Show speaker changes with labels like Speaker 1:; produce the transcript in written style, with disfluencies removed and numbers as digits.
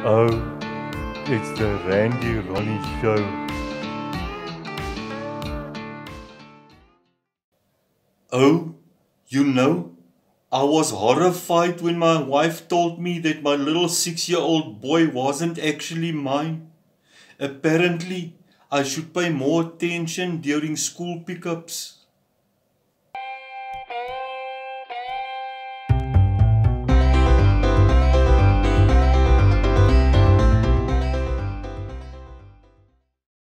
Speaker 1: Oh, it's the Randy Ronny show. Oh, I was horrified when my wife told me that my little 6-year-old boy wasn't actually mine. Apparently, I should pay more attention during school pickups.